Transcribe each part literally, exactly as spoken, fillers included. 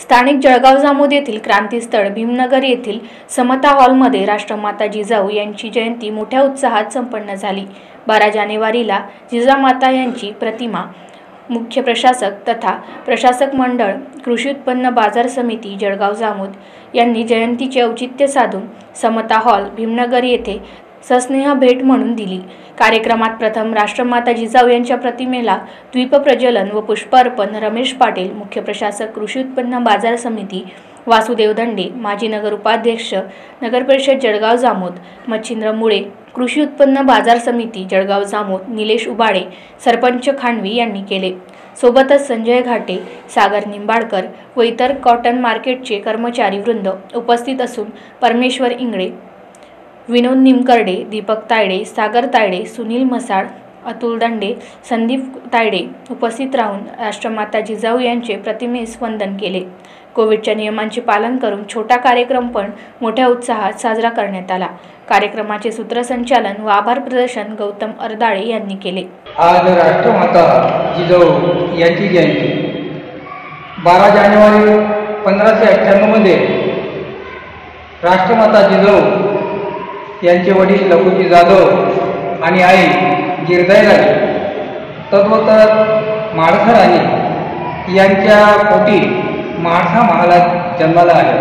स्थानिक जळगाव जामोद येथील क्रांतीस्थळ भीमनगर येथील समता हॉलमध्ये राष्ट्रमाता जिजाऊ यांची जयंती मोठ्या उत्साहात संपन्न झाली। बारा जानेवारीला जिजामाता यांची प्रतिमा मुख्य प्रशासक तथा प्रशासक मंडळ कृषी उत्पन्न बाजार समिती जळगाव जामोद यांनी जयंतीचे औचित्य साधून समता हॉल भीमनगर येथे सस्नेह भेट म्हणून दिली। कार्यक्रमात प्रथम राष्ट्रमाता जिजाऊ यांच्या प्रतिमेला द्वीपप्रज्वलन व पुष्प अर्पण रमेश पाटील, मुख्य प्रशासक कृषी उत्पन्न बाजार समिती वासुदेव दंडे, माजी नगर उपाध्यक्ष नगर परिषद जळगाव जामोद मच्छिंद्र मुळे, कृषी उत्पन्न बाजार समिती जळगाव जामोद निलेश उबाळे, सरपंच खांडवी यांनी केले। सोबतच संजय घाटे, सागर निंबाळकर व इतर कॉटन मार्केटचे कर्मचारी वृंद उपस्थित असून परमेश्वर इंगळे, विनोद निमकर्डे, दीपक तायडे, सागर तायडे, सुनील मसाळ, अतुल दंडे, संदीप तायडे उपस्थित राहून राष्ट्रमाता जिजाऊ यांचे प्रतिमेस वंदन केले। कोविडच्या नियमांचे पालन करून छोटा कार्यक्रम पण मोठ्या उत्साहात साजरा करण्यात आला। कार्यक्रमाचे सूत्रसंचालन व आभार प्रदर्शन गौतम अर्दाळे यांनी केले। आज राष्ट्रमाता जिजाऊ यांची जयंती बारा जानेवारी पंधराशे अठ्ठ्याण्णव मध्ये राष्ट्रमाता जिजाऊ यांचे वडील लखुजी जाधव आणि आई गिरजाईराणी तद्वत माळसा राणी यांच्या पोटी माळसा महालात जन्माला आले।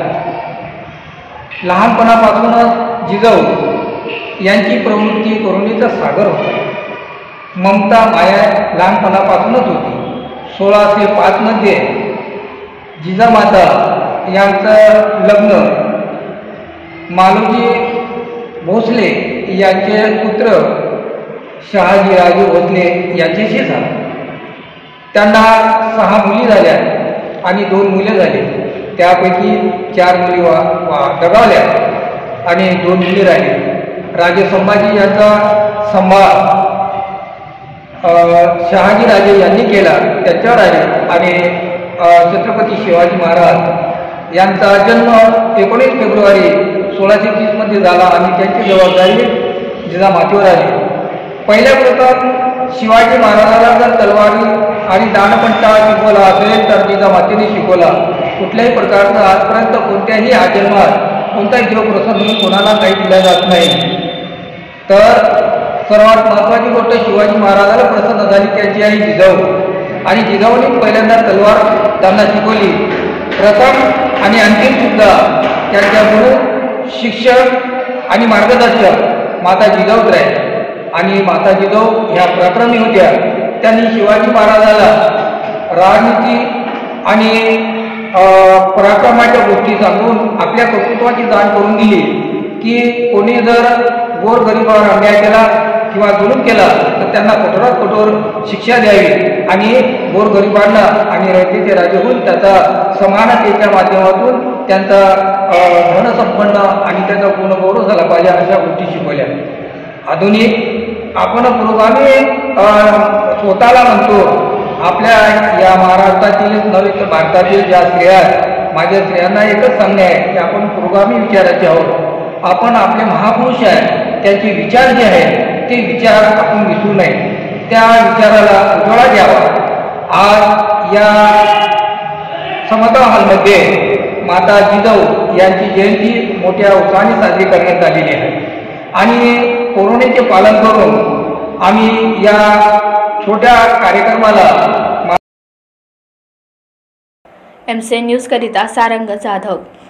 लहानपणापासूनच जिजाऊ यांची प्रवृत्ती करुणेचा सागर होता। ममता माया लहानपणापासूनच होती। सोळाशे पाच मध्ये जिजामाता यांचं लग्न मालोजी भोसले यांचे पुत्र शहाजीराजे भोसले यांच्याशी झाला। त्यांना सहा मुली झाल्या आणि दोन मुले झाले। त्यापैकी चार मुली वा वा दगावल्या आणि दोन मुली राहिल्या। राजे संभाजी यांचा सांभाळ शहाजीराजे यांनी केला, त्याच्यावर आले आणि छत्रपती शिवाजी महाराज यांचा जन्म एकोणीस फेब्रुवारी सोळाशे तीस मध्ये झाला आणि त्यांची जबाबदारी जिजामातेवर आली। पहिल्या प्रथम शिवाजी महाराजाला जर तलवारी आणि दाणपट्टा शिकवला असेल तर जिजामातेने शिकवला। कुठल्याही प्रकारचं आजपर्यंत कोणत्याही जन्मात कोणताही देवप्रसंगी कोणाला काही दिला जात नाही। तर सर्वात महत्त्वाची गोष्ट शिवाजी महाराजाला प्रसन्न झाली त्यांची आई जिजाऊ, आणि जिजाऊने पहिल्यांदा तलवार त्यांना शिकवली प्रथम आणि अंतिम सुद्धा त्यांच्या गुरु शिक्षक आणि मार्गदर्शक माता जिजाऊच आहे। आणि माता जिजाऊ ह्या पराक्रमी होत्या। त्यांनी शिवाजी महाराजाला राजनीती आणि पराक्रमाच्या गोष्टी सांगून आपल्या कर्तृत्वाची जाण करून दिली की कोणी जर गोरगरिबावर अन्याय केला किंवा जुलूम केला तर त्यांना कठोरात कठोर शिक्षा द्यावी आणि गोरगरिबांना आणि रयतेचे राजे होऊन त्याचा समानतेच्या माध्यमातून त्यांचा धनसंपन्न आणि त्याचा गुणगौरव झाला पाहिजे अशा गोष्टी शिकवल्या। आधुनिक आपण पुरोगामी स्वतःला म्हणतो, आपल्या या महाराष्ट्रातील नव्हे तर भारतातील ज्या स्त्रिया आहेत, माझ्या स्त्रियांना एकच सांगणे आहे की आपण पुरोगामी विचाराचे आहोत। आपण आपले महापुरुष आहेत, त्यांचे विचार जे आहेत ते विचार आपण विसरू नये, त्या विचाराला उजाळा द्यावा। आज या समता हॉलमध्ये माता जिजाऊ यांची जयंती मोठ्या उत्साहाने साजरी करण्यात आलेली आहे आणि कोरोनाचे पालन करून आम्ही या छोट्या कार्यक्रमाला एम सी एन न्यूज करिता सारंग जाधव।